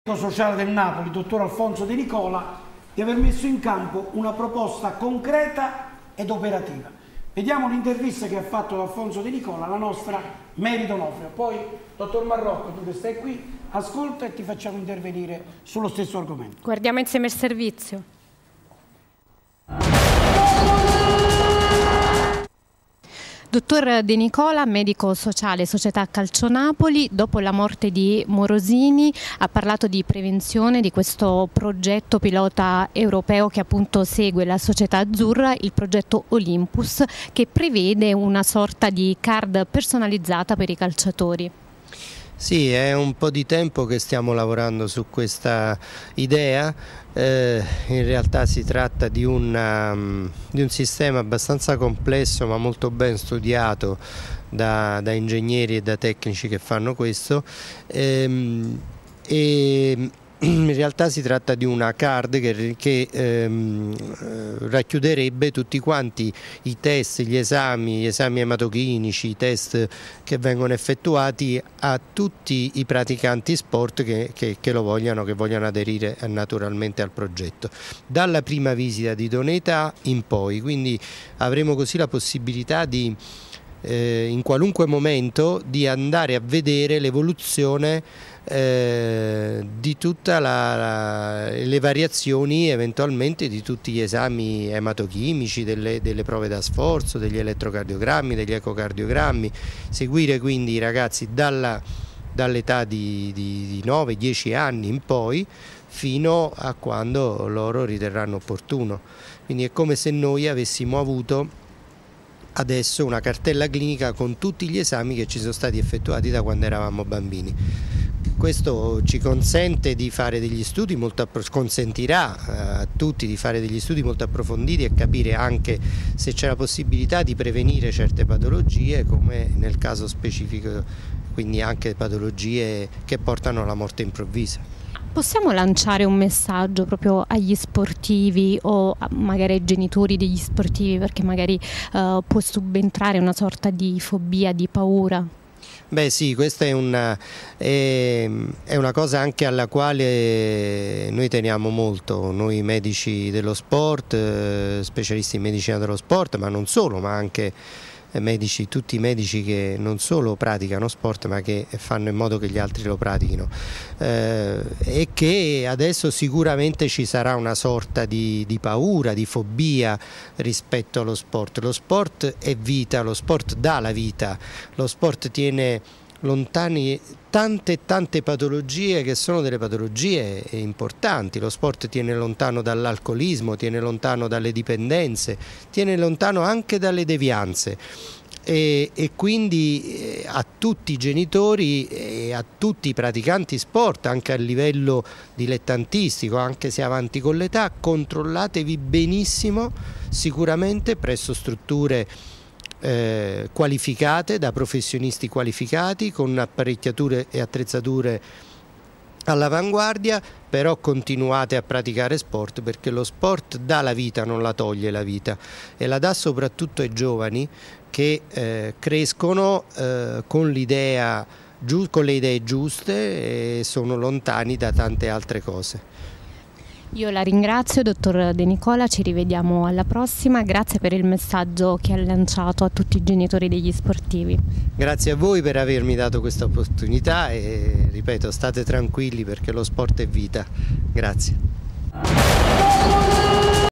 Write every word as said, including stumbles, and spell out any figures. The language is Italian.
sociale del Napoli, dottor Alfonso De Nicola, di aver messo in campo una proposta concreta ed operativa. Vediamo l'intervista che ha fatto Alfonso De Nicola alla nostra Mary D'Onofrio. Poi, dottor Marrocco, tu che stai qui, ascolta e ti facciamo intervenire sullo stesso argomento. Guardiamo insieme il servizio. Dottor De Nicola, medico sociale, Società Calcio Napoli, dopo la morte di Morosini ha parlato di prevenzione di questo progetto pilota europeo che appunto segue la società azzurra, il progetto Olympus, che prevede una sorta di card personalizzata per i calciatori. Sì, è un po' di tempo che stiamo lavorando su questa idea. Eh, in realtà si tratta di, una, di un sistema abbastanza complesso ma molto ben studiato da, da ingegneri e da tecnici che fanno questo. Ehm, e in realtà si tratta di una card che, che ehm, racchiuderebbe tutti quanti i test, gli esami, gli esami ematochimici, i test che vengono effettuati a tutti i praticanti sport che, che, che lo vogliano, che vogliano aderire naturalmente al progetto. Dalla prima visita di idoneità in poi, quindi avremo così la possibilità di eh, in qualunque momento di andare a vedere l'evoluzione Eh, di tutte le variazioni eventualmente di tutti gli esami ematochimici, delle, delle prove da sforzo, degli elettrocardiogrammi, degli ecocardiogrammi, seguire quindi i ragazzi dall'età di, di, di nove dieci anni in poi fino a quando loro riterranno opportuno. Quindi è come se noi avessimo avuto adesso una cartella clinica con tutti gli esami che ci sono stati effettuati da quando eravamo bambini. Questo ci consente di fare degli studi molto consentirà a tutti di fare degli studi molto approfonditi e capire anche se c'è la possibilità di prevenire certe patologie, come nel caso specifico, quindi anche patologie che portano alla morte improvvisa. Possiamo lanciare un messaggio proprio agli sportivi o magari ai genitori degli sportivi, perché magari uh, può subentrare una sorta di fobia, di paura? Beh sì, questa è una, è, è una cosa anche alla quale noi teniamo molto, noi medici dello sport, eh, specialisti in medicina dello sport, ma non solo, ma anche medici, tutti i medici che non solo praticano sport ma che fanno in modo che gli altri lo pratichino, eh, e che adesso sicuramente ci sarà una sorta di, di paura, di fobia rispetto allo sport. Lo sport è vita, lo sport dà la vita, lo sport tiene lontani tante tante patologie che sono delle patologie importanti. Lo sport tiene lontano dall'alcolismo, tiene lontano dalle dipendenze, tiene lontano anche dalle devianze e, e quindi eh, a tutti i genitori e a tutti i praticanti sport, anche a livello dilettantistico, anche se avanti con l'età, controllatevi benissimo, sicuramente presso strutture Eh, qualificate da professionisti qualificati con apparecchiature e attrezzature all'avanguardia, però continuate a praticare sport, perché lo sport dà la vita, non la toglie la vita, e la dà soprattutto ai giovani che eh, crescono eh, con l'idea, con le idee giuste e sono lontani da tante altre cose. Io la ringrazio, dottor De Nicola, ci rivediamo alla prossima, grazie per il messaggio che ha lanciato a tutti i genitori degli sportivi. Grazie a voi per avermi dato questa opportunità e ripeto, state tranquilli perché lo sport è vita. Grazie.